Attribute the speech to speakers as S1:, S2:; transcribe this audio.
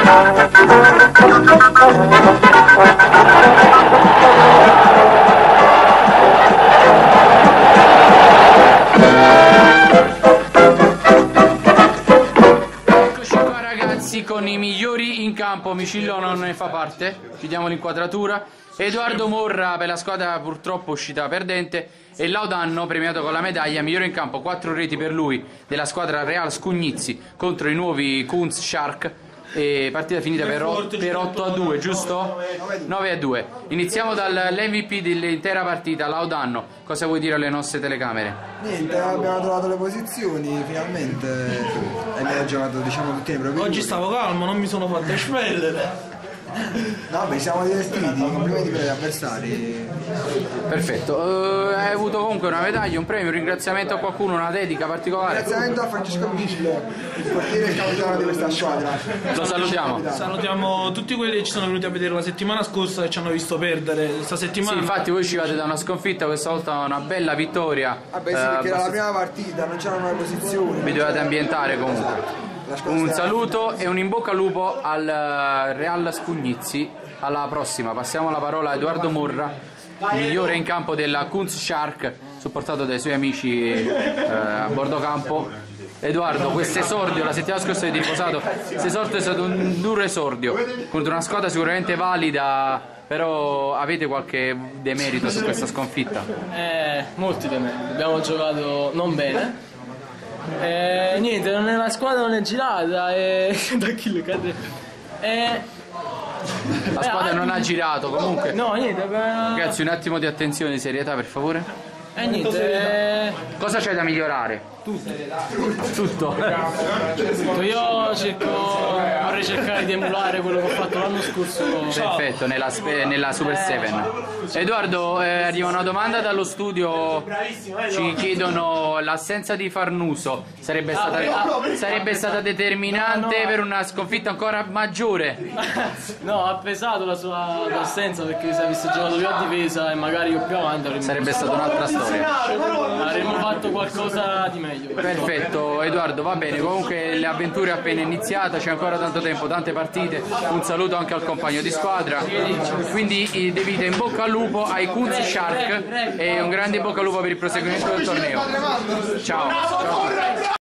S1: Con i migliori in campo. Micillo non ne fa parte, chiudiamo l'inquadratura. Edoardo Morra per la squadra purtroppo uscita perdente, e Laudanno premiato con la medaglia migliore in campo, 4 reti per lui della squadra Real Scugnizzi contro i nuovi Kunz Shark. E partita finita per 8-2, giusto? 9-2. Iniziamo dall'MVP dell'intera partita, Laudanno. Cosa vuoi dire alle nostre telecamere?
S2: Niente, abbiamo trovato le posizioni finalmente e abbiamo giocato, diciamo, tutti nei propri.
S3: Oggi stavo calmo, non mi sono fatto espellere.
S2: No, beh, siamo divertiti, complimenti per gli avversari.
S1: Perfetto, hai avuto comunque una medaglia, un premio, un ringraziamento a qualcuno, una dedica particolare?
S2: Ringraziamento a Francesco Micillo, il portiere e capitano di questa squadra.
S1: Lo salutiamo.
S3: Salutiamo tutti quelli che ci sono venuti a vedere la settimana scorsa e ci hanno visto perdere questa settimana.
S1: Sì, infatti voi ci vate da una sconfitta, questa volta una bella vittoria.
S2: Vabbè, sì, perché era la prima partita, non c'erano le posizioni.
S1: Vi dovete ambientare comunque. Un saluto e un in bocca al lupo al Real Scugnizzi. Alla prossima. Passiamo la parola a Edoardo Morra, migliore in campo della Kunz Shark, supportato dai suoi amici a bordo campo. Edoardo, questo esordio la settimana scorsa di riposato, questo esordio è stato un duro esordio contro una squadra sicuramente valida, però avete qualche demerito su questa sconfitta?
S4: Molti demeriti, abbiamo giocato non bene. Niente, la squadra non è girata e da chi le cade.
S1: La squadra non ha girato comunque.
S4: No, niente.
S1: Ragazzi, un attimo di attenzione, di serietà per favore.
S4: Niente.
S1: Cosa c'è da migliorare? Tutto.
S4: Io vorrei cercare di emulare quello che ho fatto l'anno scorso.
S1: Perfetto, nella Super 7. Edoardo, arriva una domanda dallo studio. Ci chiedono l'assenza di Farnuso sarebbe stata determinante per una sconfitta ancora maggiore.
S4: No, ha pesato la sua assenza, perché se avesse giocato più a difesa e magari io più avanti
S1: sarebbe stata un'altra storia.
S4: Avremmo fatto qualcosa di meglio.
S1: Perfetto Edoardo, va bene, comunque le avventure appena iniziate, c'è ancora tanto tempo, tante partite, un saluto anche al compagno di squadra, quindi debite in bocca al lupo ai Kunz Shark e un grande in bocca al lupo per il proseguimento del torneo. Ciao.